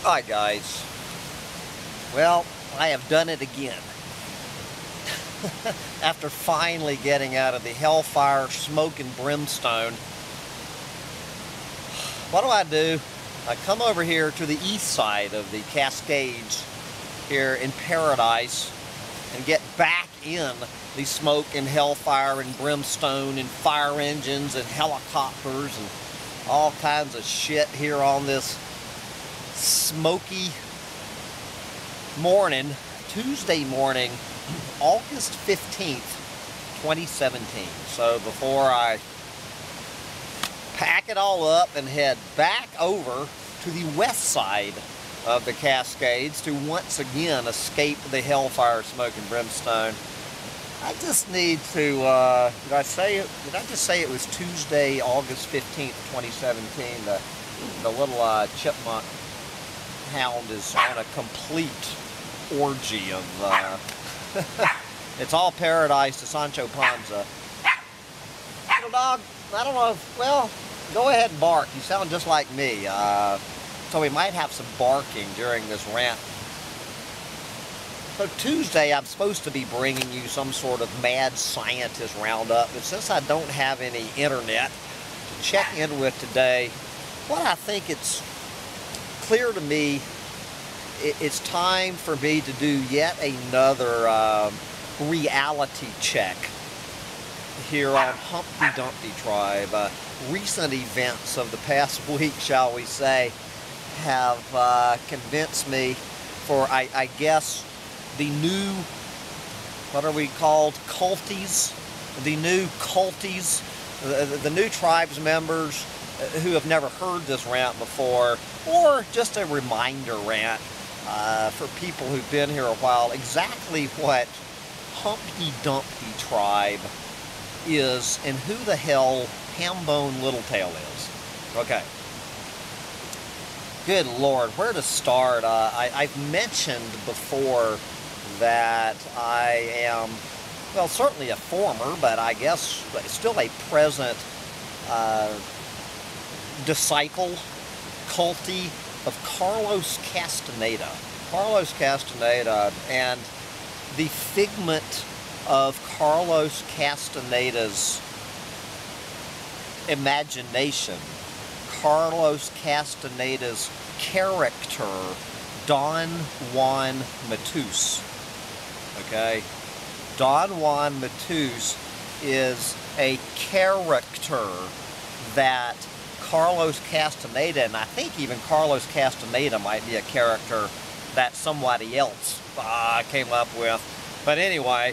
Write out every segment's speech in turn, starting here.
Hi guys. Well, I have done it again. After finally getting out of the hellfire, smoke and brimstone, what do? I come over here to the east side of the Cascades here in Paradise and get back in the smoke and hellfire and brimstone and fire engines and helicopters and all kinds of shit here on this smoky morning, Tuesday morning, August 15th, 2017. So before I pack it all up and head back over to the west side of the Cascades to once again escape the hellfire, smoke and brimstone, I just need to, did I just say it was Tuesday, August 15th, 2017? The little chipmunk hound is on a complete orgy of, it's all paradise to Sancho Panza. Little dog, I don't know, well, go ahead and bark. You sound just like me. So we might have some barking during this rant. So Tuesday, I'm supposed to be bringing you some sort of mad scientist roundup, but since I don't have any internet to check in with today, what I think it's clear to me, it's time for me to do yet another reality check here on Humptydumptytribe. Recent events of the past week, shall we say, have convinced me for, I guess, the new, what are we called, culties? The new culties, the new tribes members who have never heard this rant before, or just a reminder rant for people who've been here a while, exactly what Humptydumptytribe is and who the hell Hambone Littletail is. Okay. Good Lord, where to start? I've mentioned before that I am, well, certainly a former, but I guess still a present disciple, culty of Carlos Castaneda. Carlos Castaneda, and the figment of Carlos Castaneda's imagination, Carlos Castaneda's character, Don Juan Matus. Okay? Don Juan Matus is a character that Carlos Castaneda, and I think even Carlos Castaneda might be a character that somebody else came up with. But anyway,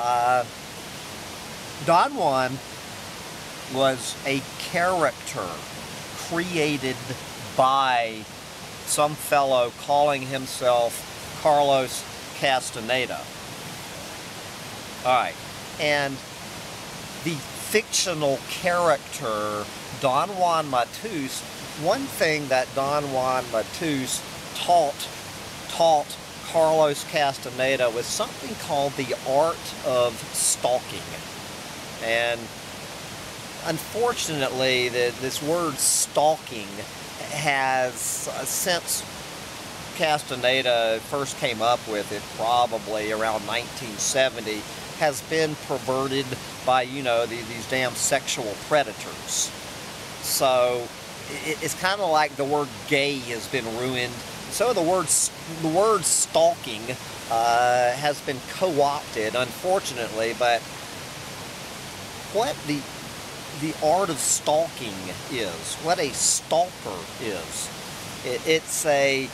Don Juan was a character created by some fellow calling himself Carlos Castaneda. Alright, and the fictional character Don Juan Matus, one thing that Don Juan Matus taught Carlos Castaneda was something called the art of stalking. And unfortunately, this word stalking has, since Castaneda first came up with it, probably around 1970, has been perverted by, you know, these damn sexual predators. So it's kind of like the word gay has been ruined. So the word stalking has been co-opted, unfortunately. But what the art of stalking is, what a stalker is, this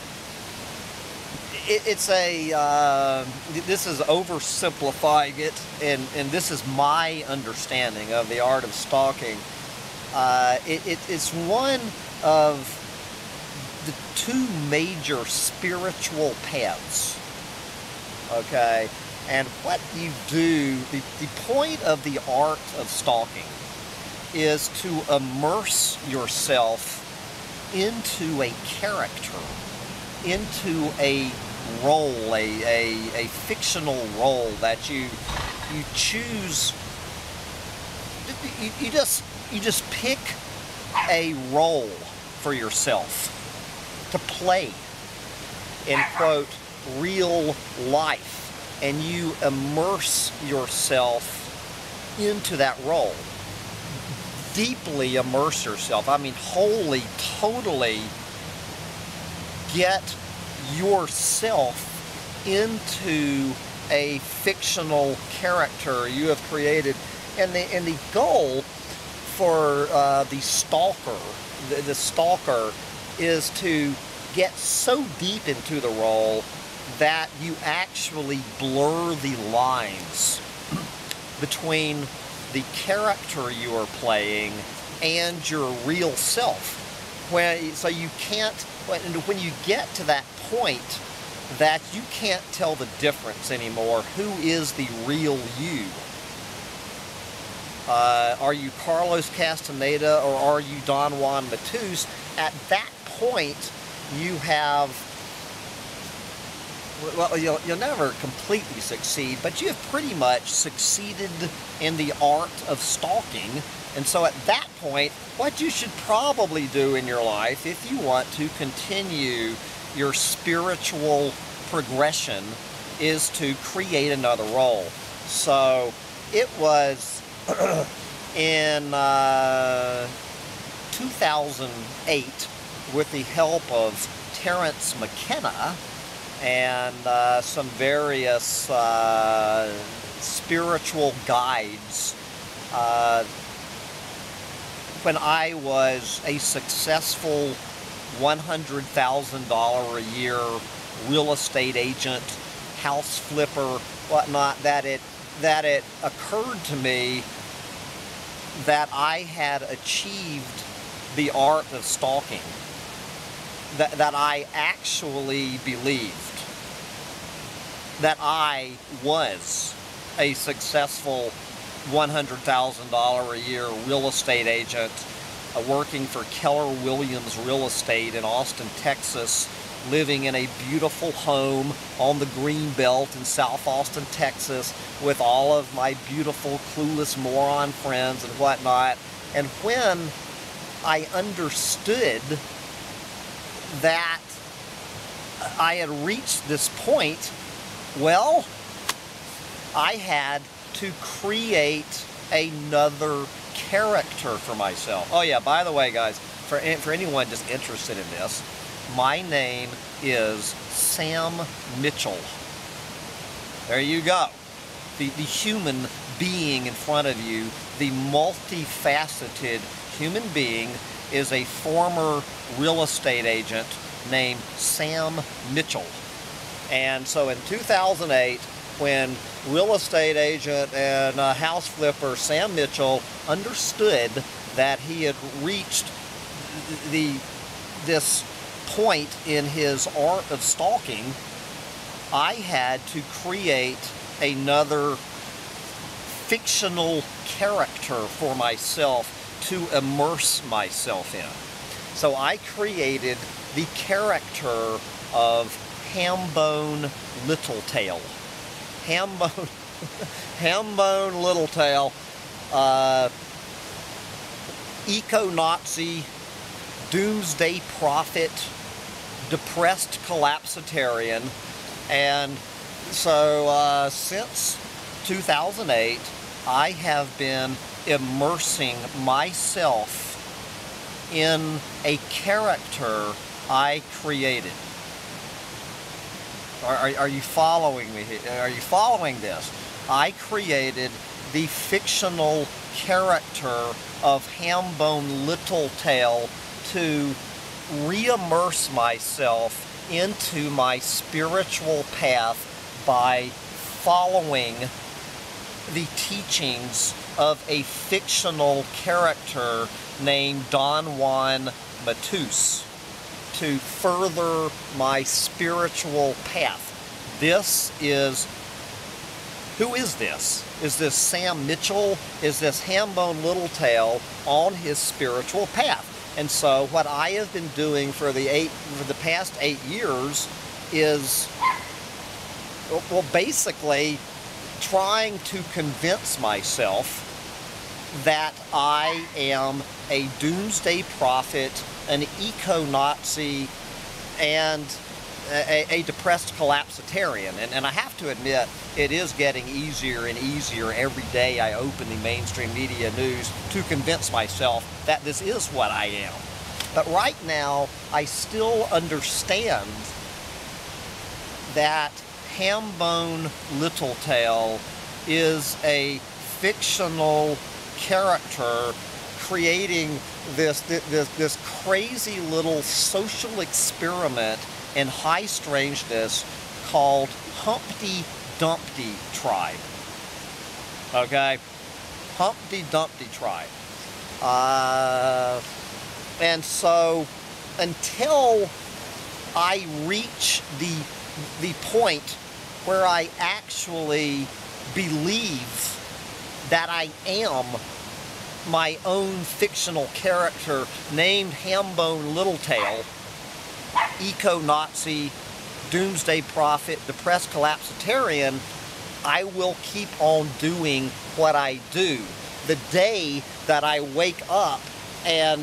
is oversimplifying it, and this is my understanding of the art of stalking. It's one of the two major spiritual paths. Okay, and what you do, the point of the art of stalking is to immerse yourself into a character, into a role, a fictional role that you choose. You just pick a role for yourself to play. in, quote, real life, and you immerse yourself into that role. Deeply immerse yourself. I mean, wholly, totally get yourself into a fictional character you have created. And the goal for the stalker, the stalker, is to get so deep into the role that you actually blur the lines between the character you are playing and your real self. So you can't, when you get to that point that you can't tell the difference anymore, who is the real you? Are you Carlos Castaneda or are you Don Juan Matus? At that point, you have, well, you'll never completely succeed, but you have pretty much succeeded in the art of stalking. And so at that point, what you should probably do in your life, if you want to continue your spiritual progression, is to create another role. So it was in 2008, with the help of Terrence McKenna and some various spiritual guides, when I was a successful $100,000 a year real estate agent, house flipper, whatnot, that it occurred to me that I had achieved the art of stalking, that I actually believed that I was a successful $100,000 a year real estate agent, working for Keller Williams Real Estate in Austin, Texas, living in a beautiful home on the green belt in South Austin, Texas, with all of my beautiful, clueless moron friends and whatnot. And when I understood that I had reached this point, well, I had to create another character for myself. Oh yeah, by the way, guys, for anyone just interested in this, my name is Sam Mitchell. There you go. The human being in front of you, the multifaceted human being, is a former real estate agent named Sam Mitchell. And so in 2008, when real estate agent and house flipper Sam Mitchell understood that he had reached this point in his art of stalking, I had to create another fictional character for myself to immerse myself in. So I created the character of Hambone Littletail. Hambone Littletail, eco-Nazi, doomsday prophet, depressed collapsitarian. And so since 2008, I have been immersing myself in a character I created. Are you following me here? Are you following this? I created the fictional character of Hambone Littletail to re-immerse myself into my spiritual path by following the teachings of a fictional character named Don Juan Matus to further my spiritual path. Who is this? Is this Sam Mitchell? Is this Hambone Littletail on his spiritual path? And so what I have been doing for the past 8 years is, well, basically trying to convince myself that I am a doomsday prophet, an eco-Nazi, and a depressed collapsitarian. And I have to admit, it is getting easier and easier every day I open the mainstream media news to convince myself that this is what I am. But right now, I still understand that Hambone Littletail is a fictional character creating this crazy little social experiment in High Strangeness called Humptydumptytribe. Okay? Humptydumptytribe. And so until I reach the point where I actually believe that I am my own fictional character named Hambone Littletail, eco-Nazi, doomsday prophet, depressed collapsitarian, I will keep on doing what I do. The day that I wake up and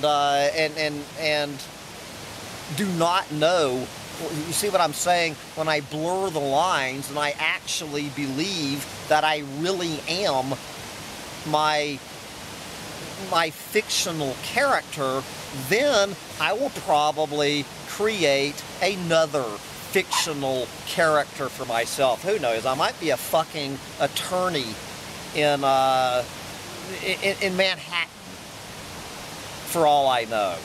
do not know, you see what I'm saying? When I blur the lines and I actually believe that I really am my fictional character, then I will probably create another fictional character for myself. Who knows? I might be a fucking attorney in Manhattan, for all I know.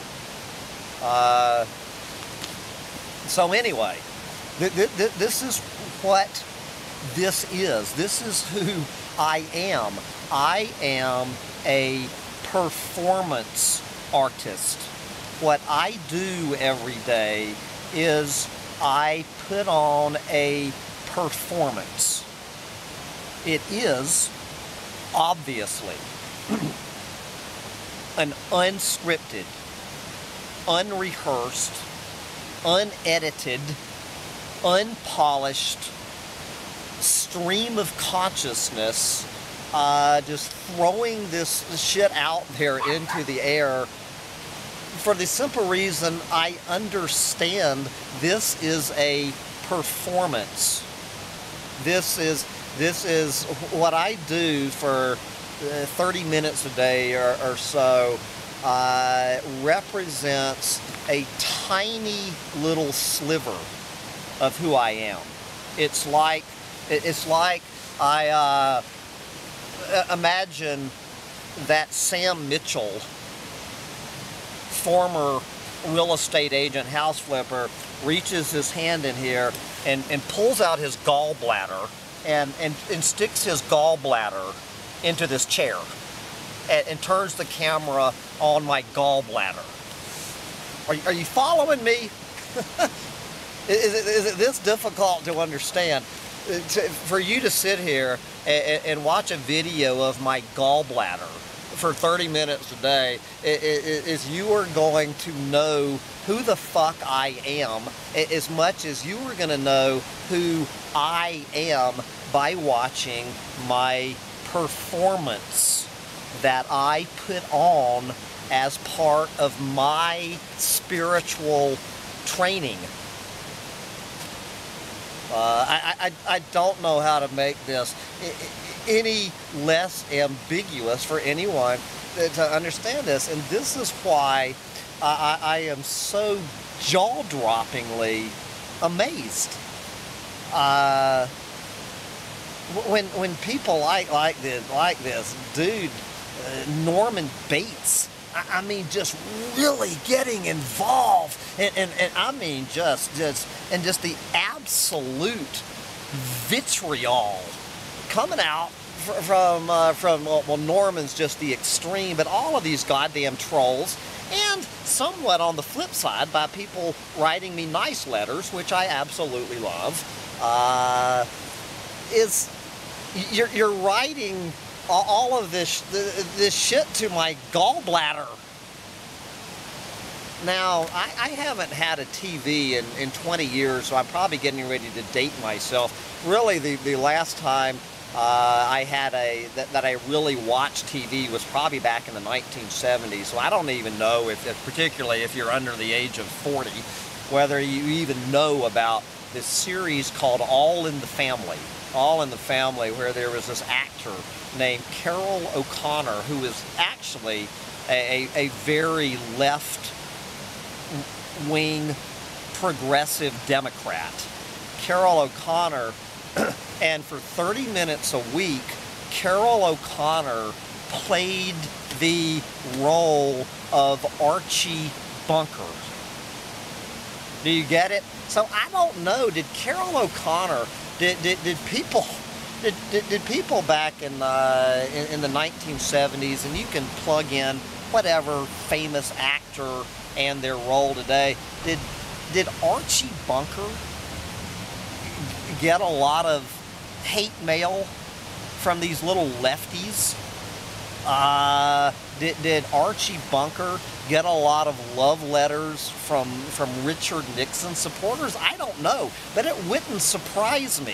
So anyway, this is what this is. This is who I am. I am a performance artist. What I do every day is I put on a performance. It is obviously an unscripted, unrehearsed, unedited, unpolished stream of consciousness, just throwing this shit out there into the air for the simple reason I understand this is a performance. This is what I do for 30 minutes a day or so. Represents a tiny little sliver of who I am. It's like I imagine that Sam Mitchell, former real estate agent, house flipper, reaches his hand in here and pulls out his gallbladder and sticks his gallbladder into this chair and turns the camera on my gallbladder. Are you following me? Is it this difficult to understand? For you to sit here and watch a video of my gallbladder for 30 minutes a day, is you are going to know who the fuck I am as much as you are going to know who I am by watching my performance that I put on as part of my spiritual training. I don't know how to make this any less ambiguous for anyone to understand this, and this is why I am so jaw-droppingly amazed. When people like this dude, Norman Bates, I mean, just really getting involved, and I mean, just the absolute vitriol coming out from well, Norman's just the extreme, but all of these goddamn trolls, and somewhat on the flip side by people writing me nice letters, which I absolutely love, is you're writing all of this shit to my gallbladder. Now, I haven't had a TV in 20 years, so I'm probably getting ready to date myself. Really, the last time I had that I really watched TV was probably back in the 1970s, so I don't even know if particularly if you're under the age of 40, whether you even know about this series called All in the Family. All in the Family, where there was this actor named Carroll O'Connor, who is actually a very left-wing progressive Democrat. Carroll O'Connor, and for 30 minutes a week, Carroll O'Connor played the role of Archie Bunker. Do you get it? So I don't know, did Carroll O'Connor, did people back in the 1970s, and you can plug in whatever famous actor and their role today, did Archie Bunker get a lot of hate mail from these little lefties? Did Archie Bunker get a lot of love letters from Richard Nixon supporters? I don't know, but it wouldn't surprise me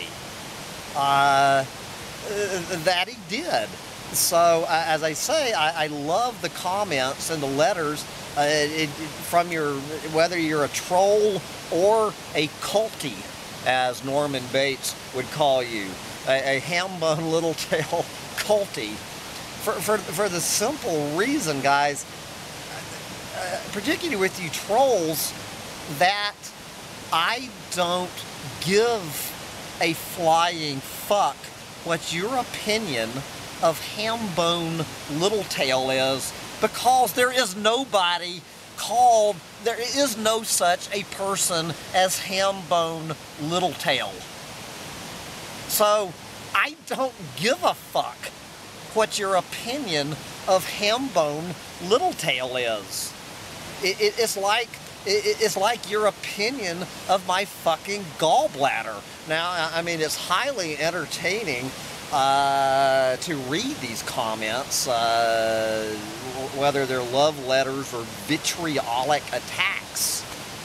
that he did. So, as I say, I love the comments and the letters from whether you're a troll or a cultie, as Norman Bates would call you, a ham-bone little tail cultie. For the simple reason, guys, particularly with you trolls, that I don't give a flying fuck what your opinion of ham-bone little tail is, because there is nobody called, there is no such a person as ham-bone little tail. So I don't give a fuck what your opinion of ham-bone little tail is. It's like your opinion of my fucking gallbladder. Now, I mean, it's highly entertaining to read these comments, whether they're love letters or vitriolic attacks.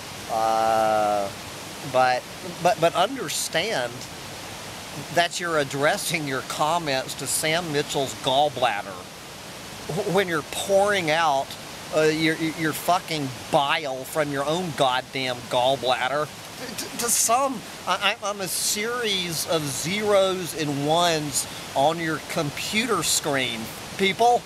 But understand that you're addressing your comments to Sam Mitchell's gallbladder when you're pouring out your fucking bile from your own goddamn gallbladder to some. I'm a series of zeros and ones on your computer screen, people.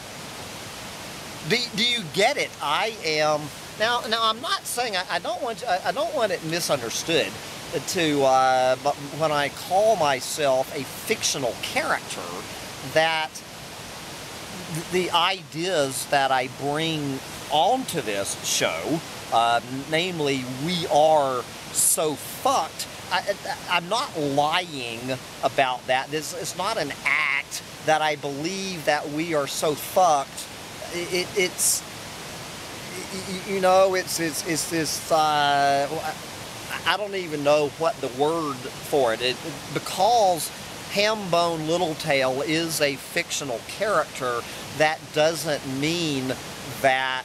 Do you get it? I am now. I'm not saying I don't want it misunderstood. But when I call myself a fictional character, that the ideas that I bring onto this show, namely, we are so fucked, I'm not lying about that. It's not an act that I believe that we are so fucked. It's you know, it's this. I don't even know what the word for it is, because Hambone Littletail is a fictional character. That doesn't mean that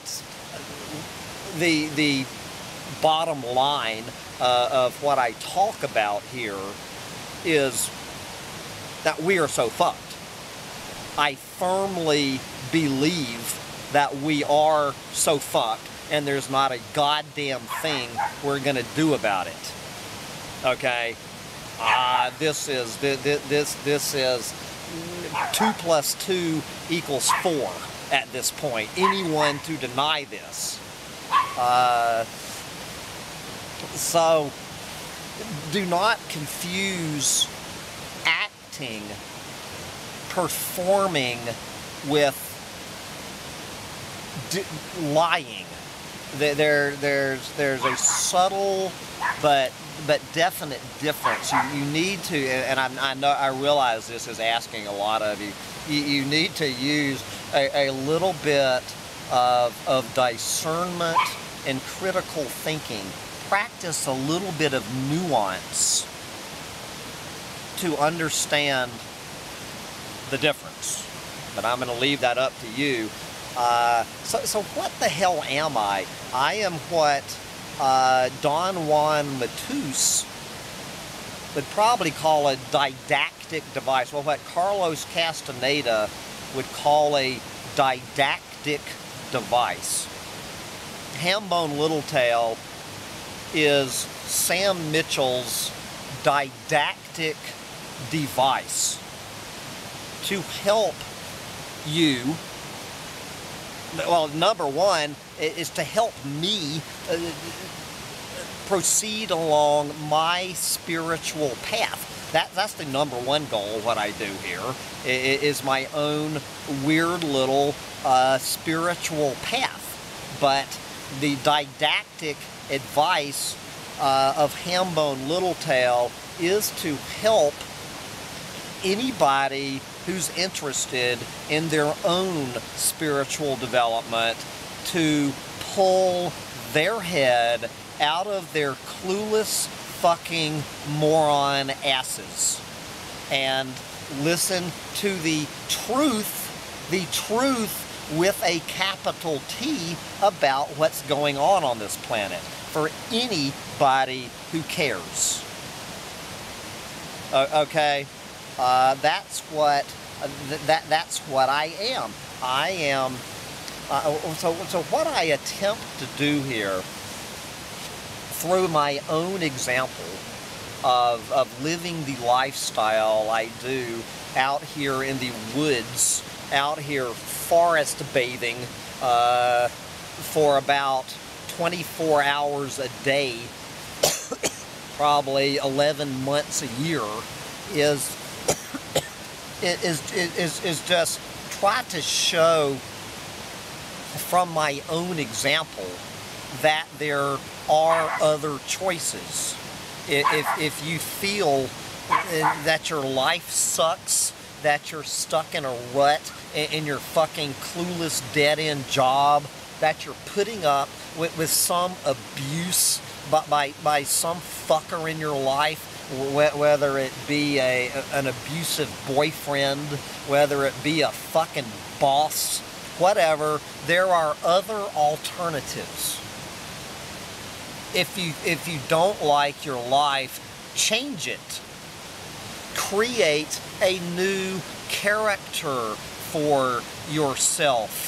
the bottom line of what I talk about here is that we are so fucked. I firmly believe that we are so fucked, and there's not a goddamn thing we're gonna do about it. Okay, this is 2 + 2 = 4 at this point. Anyone to deny this? So do not confuse acting, performing with lying. There's a subtle but definite difference. You need to, and I realize this is asking a lot of you. You need to use a little bit of discernment and critical thinking. Practice a little bit of nuance to understand the difference. But I'm going to leave that up to you. So what the hell am I? I am what Don Juan Matus would probably call a didactic device. Well, what Carlos Castaneda would call a didactic device. Hambone Littletail is Sam Mitchell's didactic device to help you. Well, number one is to help me proceed along my spiritual path. That's the number one goal. What I do here is my own weird little spiritual path. But the didactic advice of Hambone Littletail is to help anybody who's interested in their own spiritual development to pull their head out of their clueless fucking moron asses and listen to the truth with a capital T about what's going on this planet for anybody who cares. Okay, that's what I am. I am. So what I attempt to do here, through my own example of living the lifestyle I do out here in the woods, out here forest bathing for about 24 hours a day, probably 11 months a year, is just try to show from my own example that there are other choices. If you feel that your life sucks, that you're stuck in a rut in your fucking clueless dead-end job, that you're putting up with some abuse by some fucker in your life, whether it be an abusive boyfriend, whether it be a fucking boss, whatever, there are other alternatives. If you don't like your life, change it. Create a new character for yourself.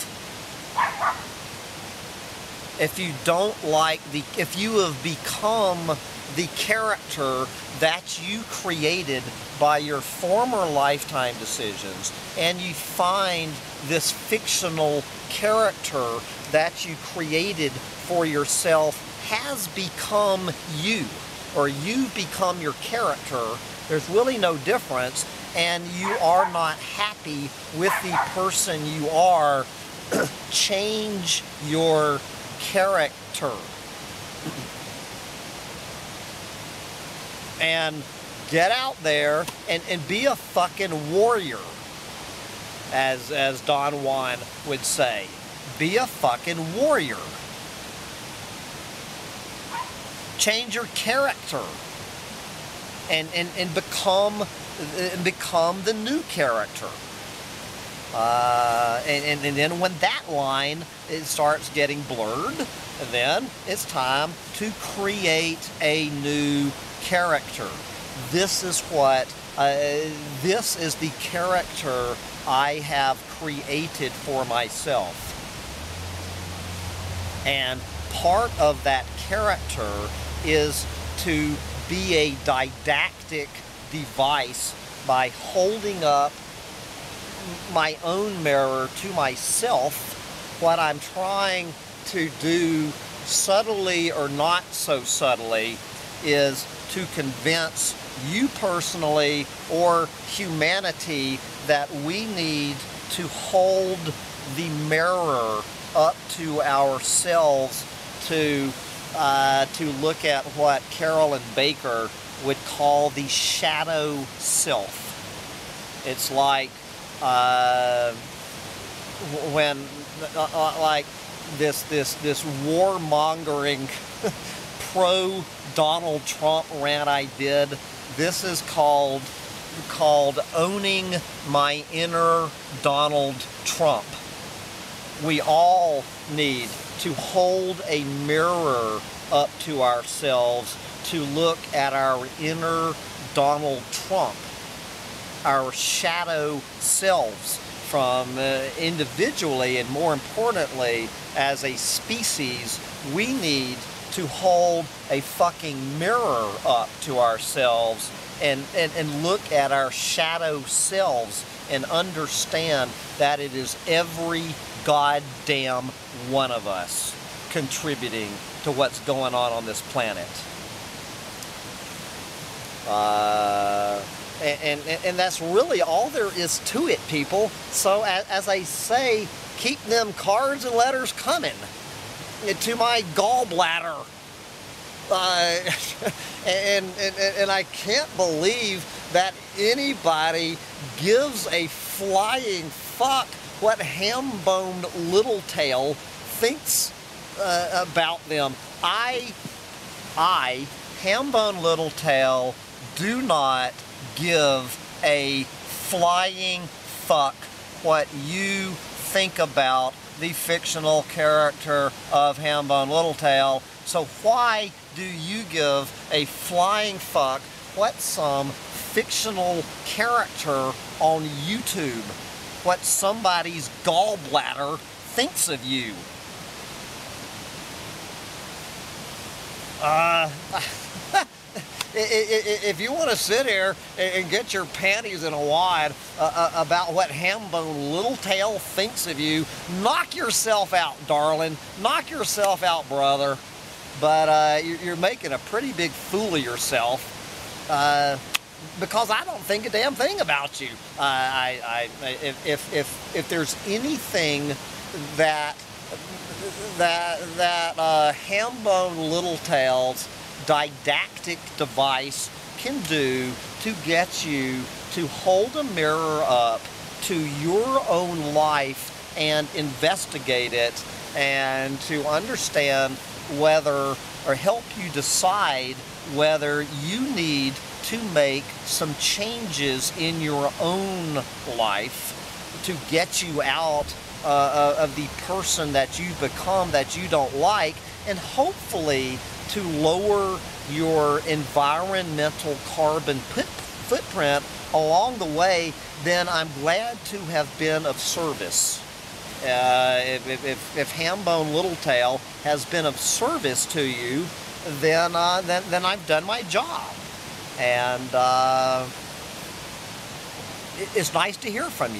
If you don't like if you have become the character that you created by your former lifetime decisions, and you find this fictional character that you created for yourself has become you, or you've become your character, there's really no difference, and you are not happy with the person you are, change your character. And get out there and be a fucking warrior, as Don Juan would say. Be a fucking warrior. Change your character and become the new character. And then when that line starts getting blurred, then it's time to create a new character. This is what this is the character I have created for myself. And part of that character is to be a didactic device by holding up my own mirror to myself. What I'm trying to do, subtly or not so subtly, is to convince you personally or humanity that we need to hold the mirror up to ourselves to look at what Carolyn Baker would call the shadow self. It's like when like this warmongering pro Donald Trump rant I did. This is called owning my inner Donald Trump. We all need to hold a mirror up to ourselves to look at our inner Donald Trump, our shadow selves, from individually and more importantly as a species. We need to hold a fucking mirror up to ourselves and look at our shadow selves and understand that it is every goddamn one of us contributing to what's going on this planet. And that's really all there is to it, people. So as I say, keep them cards and letters coming to my gallbladder. And I can't believe that anybody gives a flying fuck what ham-boned Littletail thinks about them. I, ham-boned Littletail, do not give a flying fuck what you think about the fictional character of ham-boned Littletail. So why do you give a flying fuck what some fictional character on YouTube, what somebody's gallbladder thinks of you? If you want to sit here and get your panties in a wad about what ham-boned Littletail thinks of you, knock yourself out, darling. Knock yourself out, brother. But you're making a pretty big fool of yourself because I don't think a damn thing about you. If there's anything that ham-boned Littletail's didactic device can do to get you to hold a mirror up to your own life and investigate it and to understand whether, or help you decide whether you need to make some changes in your own life to get you out of the person that you've become that you don't like, and hopefully to lower your environmental carbon footprint along the way, then I'm glad to have been of service. If ham-boned Littletail has been of service to you, then I've done my job. And it's nice to hear from you.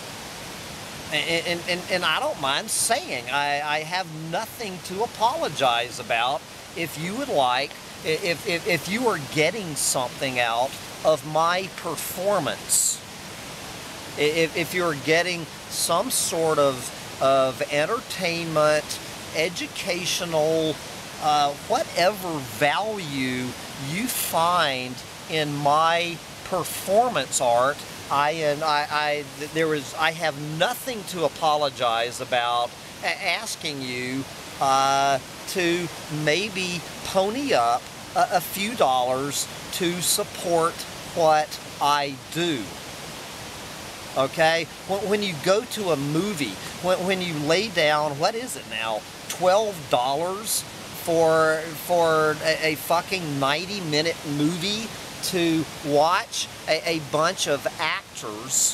And I don't mind saying I have nothing to apologize about. If you would like, if you are getting something out of my performance, if you're getting some sort of entertainment, educational, whatever value you find in my performance art, I have nothing to apologize about asking you to maybe pony up a few dollars to support what I do. Okay? When you go to a movie, when you lay down, what is it now, $12 for a fucking 90-minute movie to watch a bunch of actors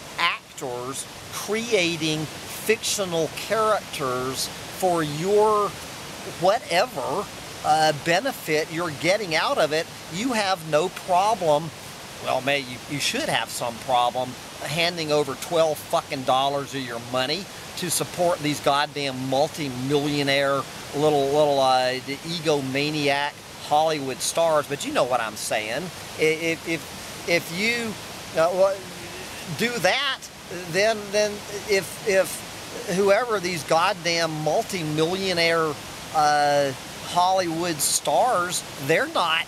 creating fictional characters for your whatever benefit you're getting out of it, you have no problem. Well, you should have some problem handing over $12 fucking of your money to support these goddamn multi-millionaire little egomaniac Hollywood stars. But you know what I'm saying. If you do that, then if whoever these goddamn multi-millionaire Hollywood stars, they're not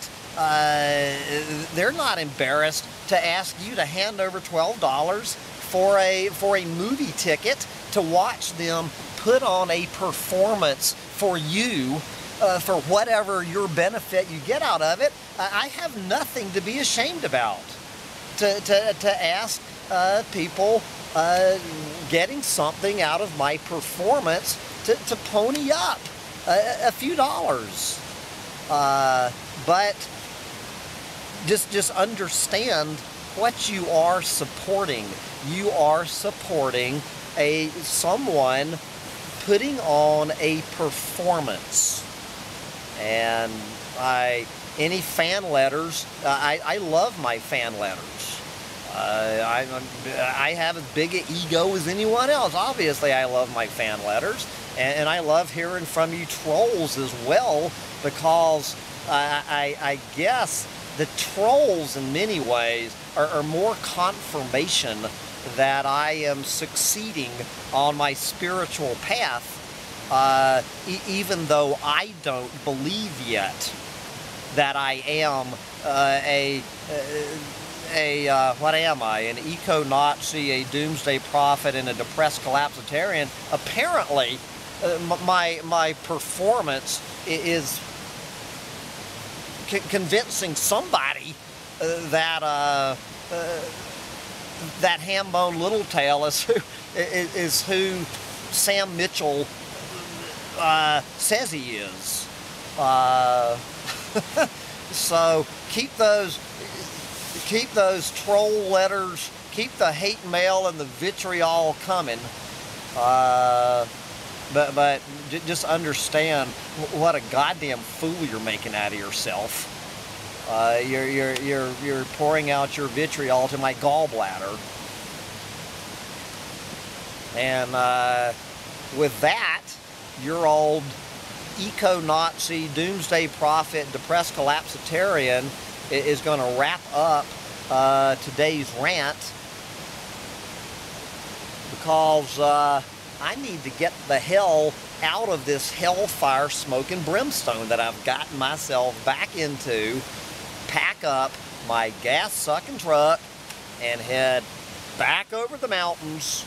embarrassed to ask you to hand over $12 for a movie ticket to watch them put on a performance for you, for whatever your benefit you get out of it. I have nothing to be ashamed about to ask people getting something out of my performance to pony up a few dollars. But just understand what you are supporting. You are supporting someone putting on a performance. And any fan letters, I love my fan letters. I have as big an ego as anyone else. Obviously, I love my fan letters, and I love hearing from you trolls as well, because I guess the trolls in many ways are more confirmation that I am succeeding on my spiritual path, even though I don't believe yet that I am what am I? An eco-Nazi, a doomsday prophet, and a depressed collapsitarian. Apparently, my performance is convincing somebody that that ham-bone littletail is who Sam Mitchell says he is. So keep those troll letters, keep the hate mail and the vitriol coming. But just understand what a goddamn fool you're making out of yourself. You're pouring out your vitriol to my gallbladder. And with that, your old eco-Nazi, doomsday prophet, depressed collapsitarian is going to wrap up today's rant, because I need to get the hell out of this hellfire, smoke, and brimstone that I've gotten myself back into, pack up my gas-sucking truck, and head back over the mountains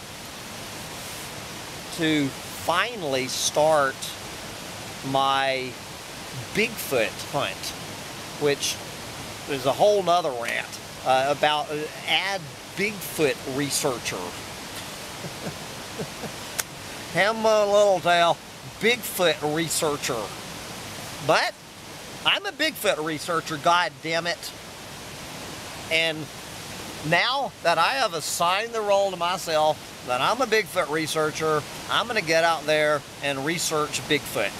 to finally start my Bigfoot hunt, which is a whole nother rant about add Bigfoot researcher. Ham-bone littletail, Bigfoot researcher. But I'm a Bigfoot researcher, god damn it. And now that I have assigned the role to myself that I'm a Bigfoot researcher, I'm going to get out there and research Bigfoot.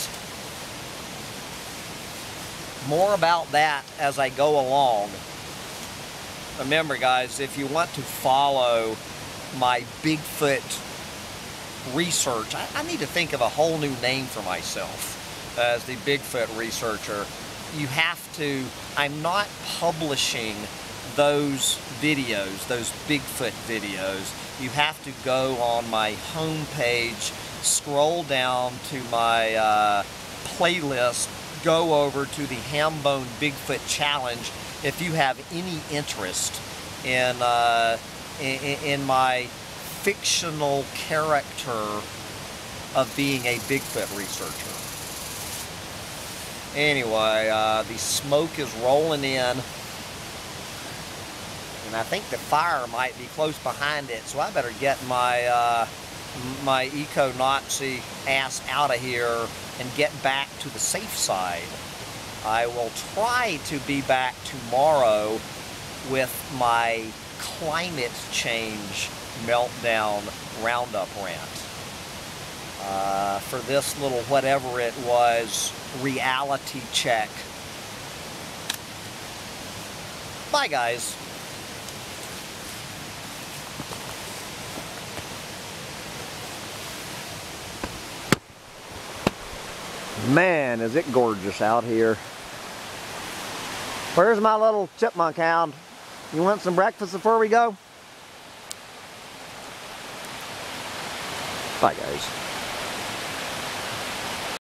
More about that as I go along. Remember, guys, if you want to follow my Bigfoot research, I need to think of a whole new name for myself as the Bigfoot researcher. You have to, I'm not publishing those videos, those Bigfoot videos. You have to go on my homepage, scroll down to my playlist, go over to the Ham-Bone Bigfoot Challenge if you have any interest in my fictional character of being a Bigfoot researcher. Anyway, the smoke is rolling in, and I think the fire might be close behind it, so I better get my my eco-Nazi ass out of here and get back to the safe side. I will try to be back tomorrow with my climate change meltdown roundup rant. For this little whatever it was, reality check. Bye, guys. Man, is it gorgeous out here. Where's my little chipmunk hound? You want some breakfast before we go? Bye, guys.